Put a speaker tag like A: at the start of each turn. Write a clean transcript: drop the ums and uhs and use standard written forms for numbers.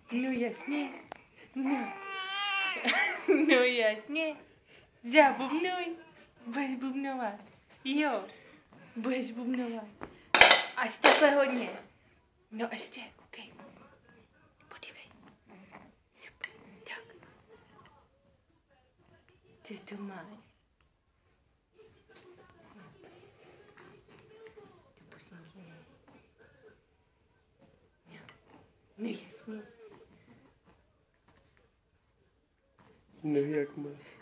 A: No jasně. No. No jasně. Zabubnuj. Budeš bubnovat. Jo. Budeš bubnovat. Až takhle hodně. No ještě, koukej. Podívej. Super. Tak. Ty to máš. Ty pusinky. No jasně.
B: Neví, jak má.